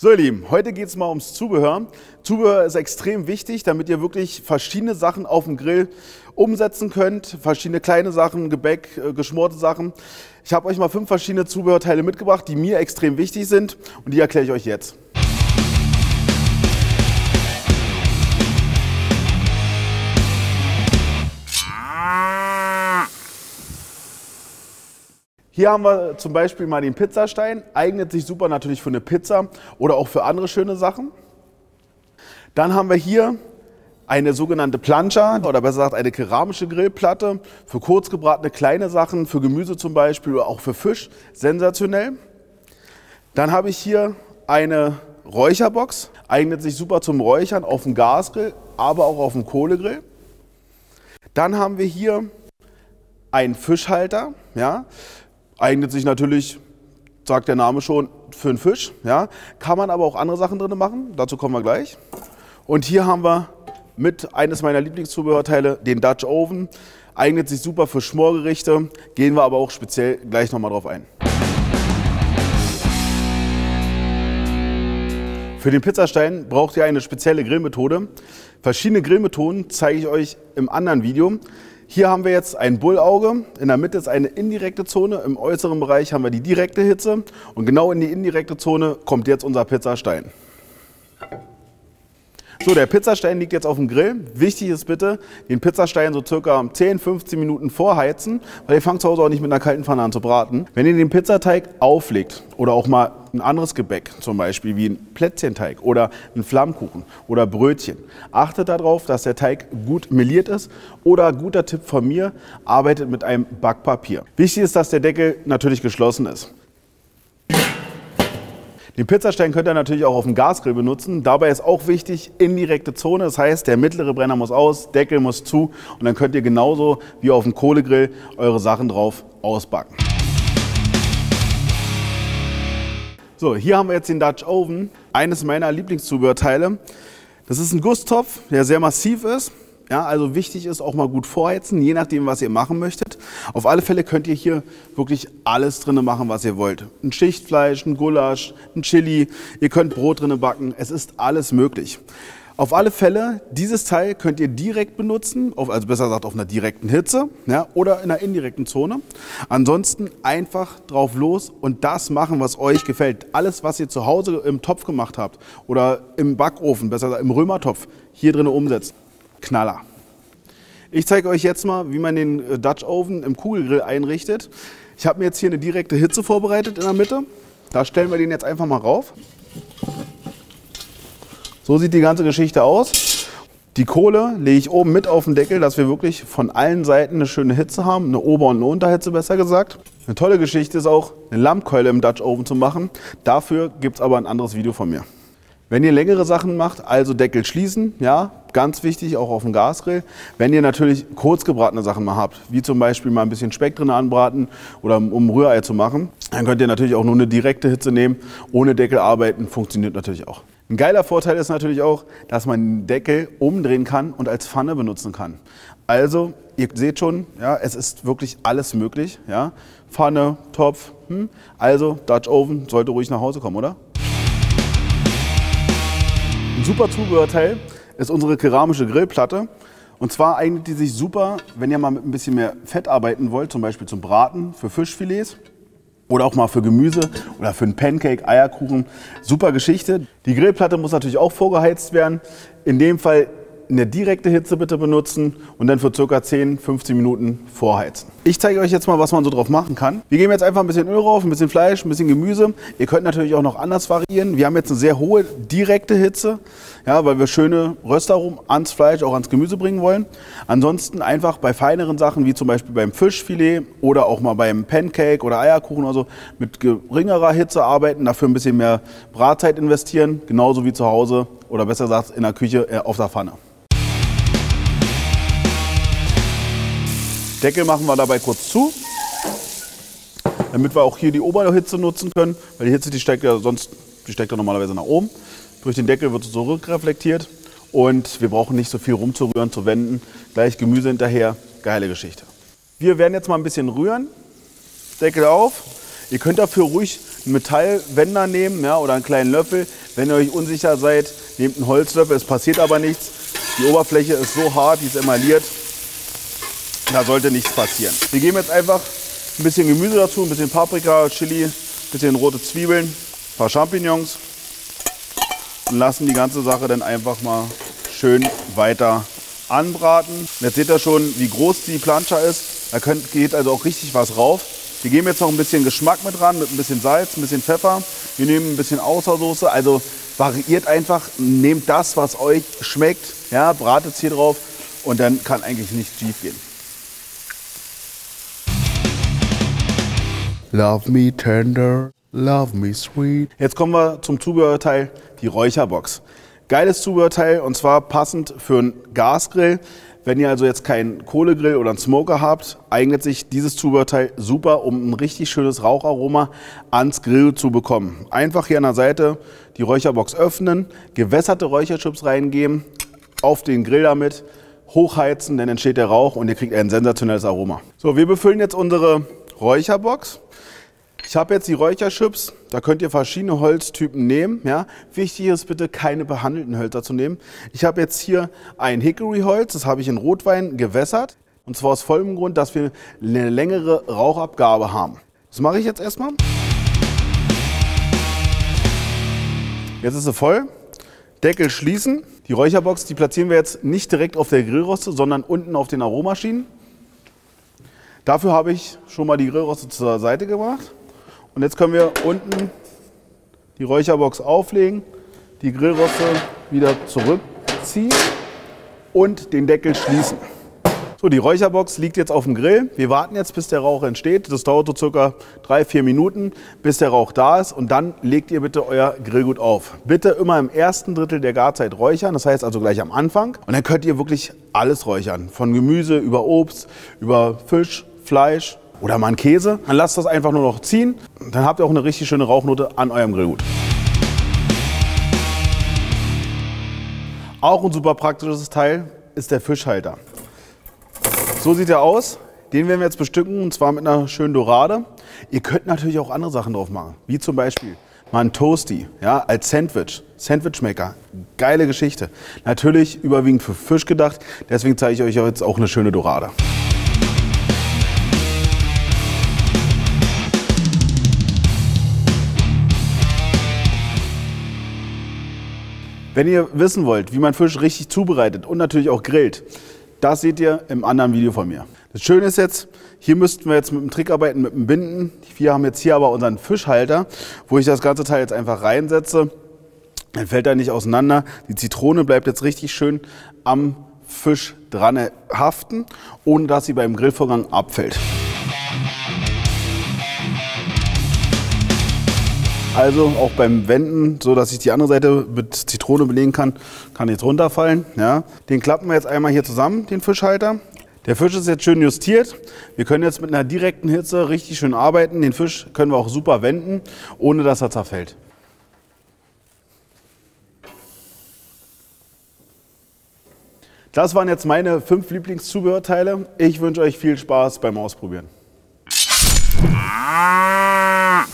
So ihr Lieben, heute geht es mal ums Zubehör. Zubehör ist extrem wichtig, damit ihr wirklich verschiedene Sachen auf dem Grill umsetzen könnt. Verschiedene kleine Sachen, Gebäck, geschmorte Sachen. Ich habe euch mal 5 verschiedene Zubehörteile mitgebracht, die mir extrem wichtig sind und die erkläre ich euch jetzt. Hier haben wir zum Beispiel mal den Pizzastein, eignet sich super natürlich für eine Pizza oder auch für andere schöne Sachen. Dann haben wir hier eine sogenannte Plancha oder besser gesagt eine keramische Grillplatte für kurz gebratene kleine Sachen, für Gemüse zum Beispiel oder auch für Fisch, sensationell. Dann habe ich hier eine Räucherbox, eignet sich super zum Räuchern auf dem Gasgrill, aber auch auf dem Kohlegrill. Dann haben wir hier einen Fischhalter, ja. Eignet sich natürlich, sagt der Name schon, für einen Fisch. Ja. Kann man aber auch andere Sachen drin machen, dazu kommen wir gleich. Und hier haben wir mit eines meiner Lieblingszubehörteile, den Dutch Oven. Eignet sich super für Schmorgerichte, gehen wir aber auch speziell gleich nochmal drauf ein. Für den Pizzastein braucht ihr eine spezielle Grillmethode. Verschiedene Grillmethoden zeige ich euch im anderen Video. Hier haben wir jetzt ein Bullauge, in der Mitte ist eine indirekte Zone, im äußeren Bereich haben wir die direkte Hitze und genau in die indirekte Zone kommt jetzt unser Pizzastein. So, der Pizzastein liegt jetzt auf dem Grill. Wichtig ist bitte, den Pizzastein so circa 10-15 Minuten vorheizen, weil ihr fangt zu Hause auch nicht mit einer kalten Pfanne an zu braten. Wenn ihr den Pizzateig auflegt oder auch mal ein anderes Gebäck, zum Beispiel wie ein Plätzchenteig oder ein Flammkuchen oder Brötchen, achtet darauf, dass der Teig gut meliert ist oder guter Tipp von mir, arbeitet mit einem Backpapier. Wichtig ist, dass der Deckel natürlich geschlossen ist. Den Pizzastein könnt ihr natürlich auch auf dem Gasgrill benutzen. Dabei ist auch wichtig, indirekte Zone. Das heißt, der mittlere Brenner muss aus, Deckel muss zu und dann könnt ihr genauso wie auf dem Kohlegrill eure Sachen drauf ausbacken. So, hier haben wir jetzt den Dutch Oven, eines meiner Lieblingszubehörteile. Das ist ein Gusstopf, der sehr massiv ist. Ja, also wichtig ist auch mal gut vorheizen, je nachdem, was ihr machen möchtet. Auf alle Fälle könnt ihr hier wirklich alles drin machen, was ihr wollt. Ein Schichtfleisch, ein Gulasch, ein Chili, ihr könnt Brot drin backen, es ist alles möglich. Auf alle Fälle, dieses Teil könnt ihr direkt benutzen, also besser gesagt auf einer direkten Hitze, ja, oder in einer indirekten Zone. Ansonsten einfach drauf los und das machen, was euch gefällt. Alles, was ihr zu Hause im Topf gemacht habt oder im Backofen, besser gesagt im Römertopf, hier drin umsetzt. Knaller. Ich zeige euch jetzt mal, wie man den Dutch Oven im Kugelgrill einrichtet. Ich habe mir jetzt hier eine direkte Hitze vorbereitet in der Mitte. Da stellen wir den jetzt einfach mal rauf. So sieht die ganze Geschichte aus. Die Kohle lege ich oben mit auf den Deckel, dass wir wirklich von allen Seiten eine schöne Hitze haben. Eine Ober- und eine Unterhitze besser gesagt. Eine tolle Geschichte ist auch, eine Lammkeule im Dutch Oven zu machen. Dafür gibt es aber ein anderes Video von mir. Wenn ihr längere Sachen macht, also Deckel schließen, ja, ganz wichtig, auch auf dem Gasgrill. Wenn ihr natürlich kurz gebratene Sachen mal habt, wie zum Beispiel mal ein bisschen Speck drin anbraten oder um Rührei zu machen, dann könnt ihr natürlich auch nur eine direkte Hitze nehmen, ohne Deckel arbeiten, funktioniert natürlich auch. Ein geiler Vorteil ist natürlich auch, dass man den Deckel umdrehen kann und als Pfanne benutzen kann. Also, ihr seht schon, ja, es ist wirklich alles möglich. Ja. Pfanne, Topf, also Dutch Oven sollte ruhig nach Hause kommen, oder? Ein super Zubehörteil ist unsere keramische Grillplatte. Und zwar eignet die sich super, wenn ihr mal mit ein bisschen mehr Fett arbeiten wollt, zum Beispiel zum Braten, für Fischfilets oder auch mal für Gemüse oder für einen Pancake, Eierkuchen. Super Geschichte. Die Grillplatte muss natürlich auch vorgeheizt werden. In dem Fall eine direkte Hitze bitte benutzen und dann für ca. 10-15 Minuten vorheizen. Ich zeige euch jetzt mal, was man so drauf machen kann. Wir geben jetzt einfach ein bisschen Öl drauf, ein bisschen Fleisch, ein bisschen Gemüse. Ihr könnt natürlich auch noch anders variieren. Wir haben jetzt eine sehr hohe direkte Hitze, ja, weil wir schöne Röstaromen ans Fleisch, auch ans Gemüse bringen wollen. Ansonsten einfach bei feineren Sachen, wie zum Beispiel beim Fischfilet oder auch mal beim Pancake oder Eierkuchen oder so, mit geringerer Hitze arbeiten, dafür ein bisschen mehr Bratzeit investieren, genauso wie zu Hause oder besser gesagt in der Küche auf der Pfanne. Deckel machen wir dabei kurz zu, damit wir auch hier die Oberhitze nutzen können, weil die Hitze, die steigt ja normalerweise nach oben. Durch den Deckel wird es so rückreflektiert und wir brauchen nicht so viel rumzurühren, zu wenden. Gleich Gemüse hinterher, geile Geschichte. Wir werden jetzt mal ein bisschen rühren, Deckel auf. Ihr könnt dafür ruhig einen Metallwender nehmen, ja, oder einen kleinen Löffel. Wenn ihr euch unsicher seid, nehmt einen Holzlöffel, es passiert aber nichts. Die Oberfläche ist so hart, die ist emailliert, da sollte nichts passieren. Wir geben jetzt einfach ein bisschen Gemüse dazu, ein bisschen Paprika, Chili, ein bisschen rote Zwiebeln, ein paar Champignons und lassen die ganze Sache dann einfach mal schön weiter anbraten. Jetzt seht ihr schon, wie groß die Plancha ist. Da geht also auch richtig was rauf. Wir geben jetzt noch ein bisschen Geschmack mit ran, mit ein bisschen Salz, ein bisschen Pfeffer. Wir nehmen ein bisschen Außersoße, also variiert einfach, nehmt das, was euch schmeckt, ja, bratet es hier drauf und dann kann eigentlich nichts schief gehen. Love me tender, love me sweet. Jetzt kommen wir zum Zubehörteil, die Räucherbox. Geiles Zubehörteil und zwar passend für einen Gasgrill. Wenn ihr also jetzt keinen Kohlegrill oder einen Smoker habt, eignet sich dieses Zubehörteil super, um ein richtig schönes Raucharoma ans Grill zu bekommen. Einfach hier an der Seite die Räucherbox öffnen, gewässerte Räucherchips reingeben, auf den Grill damit, hochheizen, dann entsteht der Rauch und ihr kriegt ein sensationelles Aroma. So, wir befüllen jetzt unsere Räucherbox. Ich habe jetzt die Räucherchips, da könnt ihr verschiedene Holztypen nehmen. Ja. Wichtig ist bitte, keine behandelten Hölzer zu nehmen. Ich habe jetzt hier ein Hickory-Holz, das habe ich in Rotwein gewässert. Und zwar aus vollem Grund, dass wir eine längere Rauchabgabe haben. Das mache ich jetzt erstmal. Jetzt ist sie voll. Deckel schließen. Die Räucherbox, die platzieren wir jetzt nicht direkt auf der Grillroste, sondern unten auf den Aromaschinen. Dafür habe ich schon mal die Grillroste zur Seite gemacht. Und jetzt können wir unten die Räucherbox auflegen, die Grillroste wieder zurückziehen und den Deckel schließen. So, die Räucherbox liegt jetzt auf dem Grill. Wir warten jetzt, bis der Rauch entsteht. Das dauert so circa 3-4 Minuten, bis der Rauch da ist. Und dann legt ihr bitte euer Grillgut auf. Bitte immer im ersten Drittel der Garzeit räuchern, das heißt also gleich am Anfang. Und dann könnt ihr wirklich alles räuchern. Von Gemüse über Obst, über Fisch, Fleisch oder mal einen Käse. Dann lasst das einfach nur noch ziehen. Dann habt ihr auch eine richtig schöne Rauchnote an eurem Grillgut. Auch ein super praktisches Teil ist der Fischhalter. So sieht er aus. Den werden wir jetzt bestücken und zwar mit einer schönen Dorade. Ihr könnt natürlich auch andere Sachen drauf machen, wie zum Beispiel mal ein Toasty, ja, als Sandwich. Sandwichmaker, geile Geschichte. Natürlich überwiegend für Fisch gedacht, deswegen zeige ich euch jetzt auch eine schöne Dorade. Wenn ihr wissen wollt, wie man Fisch richtig zubereitet und natürlich auch grillt, das seht ihr im anderen Video von mir. Das Schöne ist jetzt, hier müssten wir jetzt mit dem Trick arbeiten, mit dem Binden. Wir haben jetzt hier aber unseren Fischhalter, wo ich das ganze Teil jetzt einfach reinsetze. Dann fällt er nicht auseinander. Die Zitrone bleibt jetzt richtig schön am Fisch dran haften, ohne dass sie beim Grillvorgang abfällt. Also auch beim Wenden, so dass ich die andere Seite mit Zitrone belegen kann, kann jetzt runterfallen. Ja. Den klappen wir jetzt einmal hier zusammen, den Fischhalter. Der Fisch ist jetzt schön justiert. Wir können jetzt mit einer direkten Hitze richtig schön arbeiten. Den Fisch können wir auch super wenden, ohne dass er zerfällt. Das waren jetzt meine 5 Lieblingszubehörteile. Ich wünsche euch viel Spaß beim Ausprobieren.